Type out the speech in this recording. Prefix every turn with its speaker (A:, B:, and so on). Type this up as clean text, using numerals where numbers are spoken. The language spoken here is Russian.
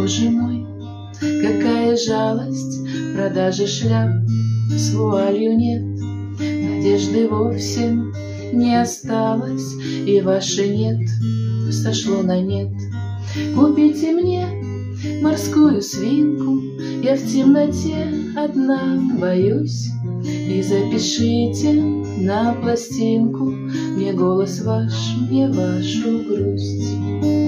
A: Боже мой, какая жалость, продажи шляп с вуалью нет. Надежды вовсе не осталось, и ваше нет сошло на нет. Купите мне морскую свинку, я в темноте одна боюсь, и запишите на пластинку мне голос ваш, мне вашу грусть.